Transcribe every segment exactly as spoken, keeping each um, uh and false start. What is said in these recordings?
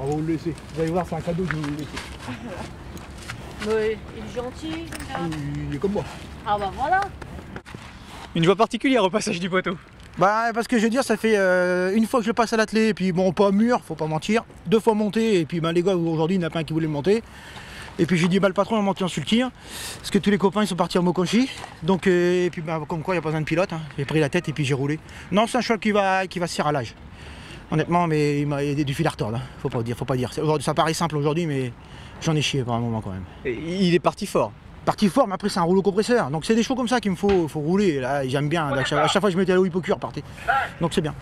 va vous le laisser. Vous allez voir, c'est un cadeau que je vais vous laisser. Mais il est gentil, comme ça. Il est comme moi. Ah bah voilà. Une joie particulière au passage du poteau. Bah parce que je veux dire, ça fait euh, une fois que je le passe à l'attelé, et puis bon, pas mûr, faut pas mentir. Deux fois monté, et puis ben, les gars, aujourd'hui, il n'y en a pas un qui voulait le monter. Et puis j'ai dit, bah le patron a monté en sulkir, parce que tous les copains ils sont partis en Mokonchi. Donc, euh, et puis bah, comme quoi, il n'y a pas besoin de pilote. Hein. J'ai pris la tête et puis j'ai roulé. Non, c'est un cheval qui va, qui va se faire à l'âge. Honnêtement, mais il m'a aidé du fil à retordre. Hein. Faut pas dire, faut pas dire. Ça paraît simple aujourd'hui, mais j'en ai chié par un moment quand même. Et il est parti fort. Parti fort, mais après c'est un rouleau compresseur. Donc c'est des chevaux comme ça qu'il me faut, faut rouler. Là, j'aime bien. À chaque, à chaque fois je mettais à l'eau hypocure, partait. Donc c'est bien.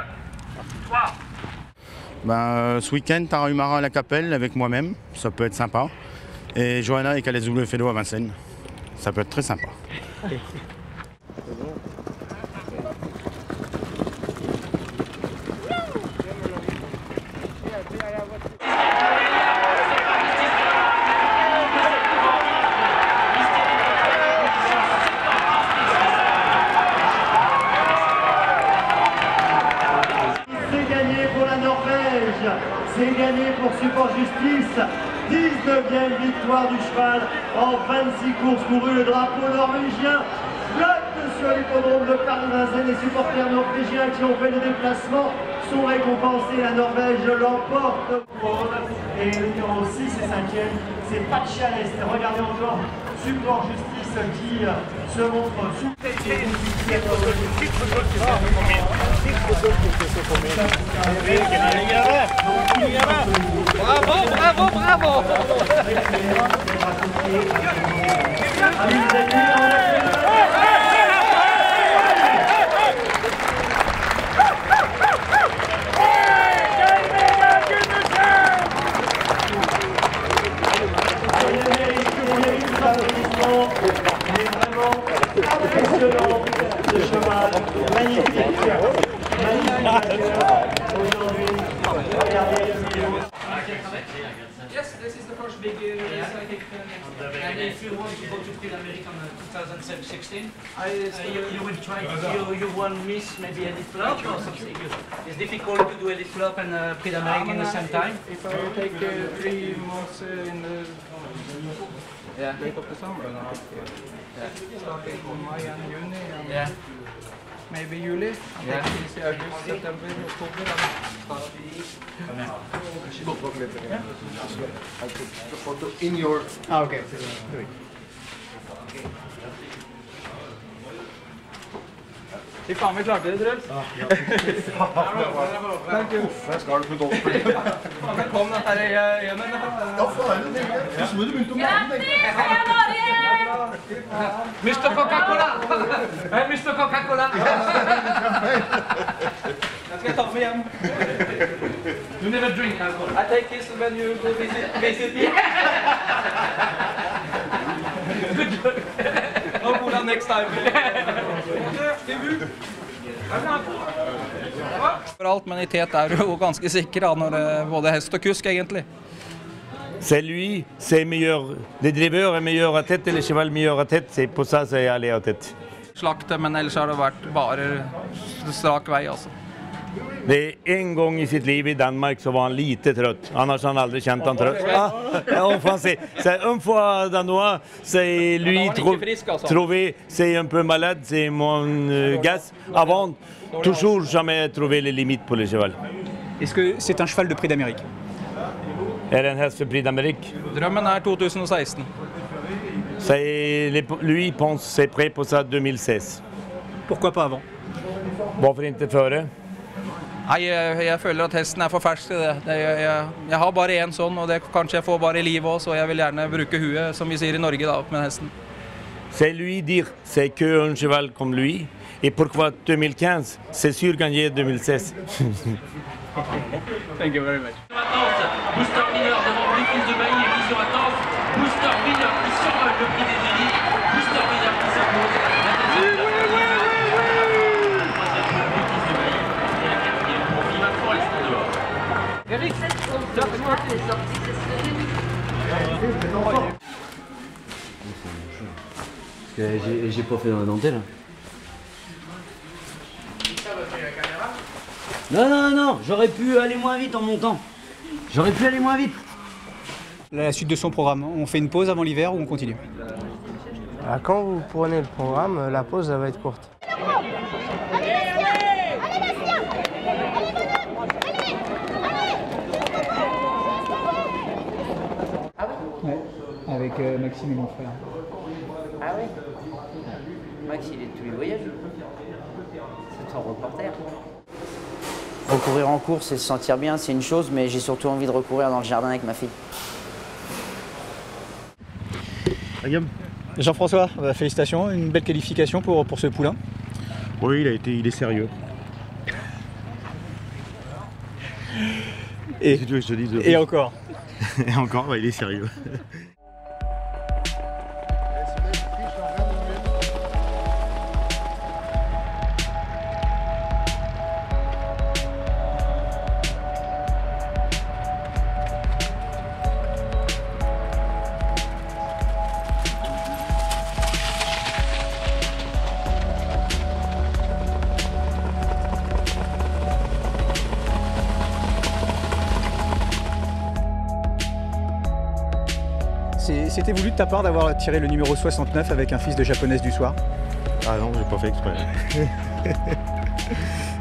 Ben, ce week-end, Tarahumara à la Capelle avec moi-même, ça peut être sympa. Et Johanna avec Calais W Félo à Vincennes, ça peut être très sympa. C'est gagné pour Support Justice, dix-neuvième victoire du cheval en vingt-six courses courues. Le drapeau norvégien flotte sur l'hippodrome de Paris-Vincennes. Les supporters norvégiens qui ont fait le déplacement sont récompensés. La Norvège l'emporte. Et le numéro six et cinquième, c'est Pat Chalest. Regardez encore Support Justice qui se montre sous Bravo, bravo, bravo. Impressionnant ce cheval, magnifique, magnifique aujourd'hui, regardez le vidéo. Yes, this is the first big uh, race I think. Uh, and if you want to go to Prix d'Amérique in twenty sixteen, uh, you, you will try to, you, you won't miss maybe Elite Flop or something. It's difficult to do Elite Flop and uh, Prix d'Amérique in the same time. If I take uh, three months uh, in the Yeah. late of the summer, then I yeah. starting from May and June and Yeah. maybe July, and Yeah. take easy August, September, October, and start. I put the photo in your... Ah ok. Fy faen, vi klarte det, Truls. Takk, du. Jeg skal det med dobbelt. Faen, det kom den her igjen. Ja, faen, det er det. Så må du begynne å mene det. mister Coca-Cola! Hey, mister Coca-Cola! Den skal jeg ta med hjem. You never drink alcohol. I take this when you go visit, visit me. Good job. No cola next time. Alt, men i tet er du jo ganske sikker da, når det er både hest og kusk egentlig. C'est lui, c'est meilleur. Le driver est meilleur à tête et le cheval meilleur à tête. C'est pour ça que c'est allé à tête. Slakte, men ellers har det vært bare strak vei, altså. Det är en gång i sitt liv i Danmark så var han lite trött. Annars har han aldrig känt han trött. Ah, en français. C'est un fois danois, c'est lui trouvé, c'est un peu malade, c'est mon euh, gaz. Avant, toujours jamais trouvé les limites pour le cheval. Est-ce que c'est un cheval de Prix d'Amérique? Är det en häst för Prix d'Amérique? Drømmen er to tusen og seksten. Lui pense c'est prêt pour ça deux mille seize. Pourquoi pas avant? Varför inte före? Nei, jeg, jeg føler at hesten er for fersk til det. det jeg, jeg, jeg har bare en sånn, og det kanskje jeg får bare i livet også, så jeg vil gjerne bruke huet, som vi sier i Norge da, med hesten. C'est lui dire, c'est que un cheval comme lui. Et pourquoi deux mille quinze? C'est sûr gagner deux mille seize. Thank you very much. Booster Winner devant Bluefield de Bailly et Vision Attente. Booster Winner qui survole le prix des élites. Booster Winner qui s'impose. Eric, j'ai pas fait dans la dentelle. Non, non, non, j'aurais pu aller moins vite en montant. J'aurais pu aller moins vite. La suite de son programme, on fait une pause avant l'hiver ou on continue? Ah, quand vous prenez le programme, la pause elle va être courte. Ouais, avec euh, Maxime et mon frère. Ah oui. Max, il est de tous les voyages. C'est ton reporter. Recourir en course et se sentir bien, c'est une chose, mais j'ai surtout envie de recourir dans le jardin avec ma fille. Jean-François, bah, félicitations, une belle qualification pour, pour ce poulain. Oui, il a été, il est sérieux. Et, si tu veux que je te dise de et encore. Et encore, bah, il est sérieux. C'était voulu de ta part d'avoir tiré le numéro soixante-neuf avec un fils de japonaise du soir? Ah non, j'ai pas fait exprès.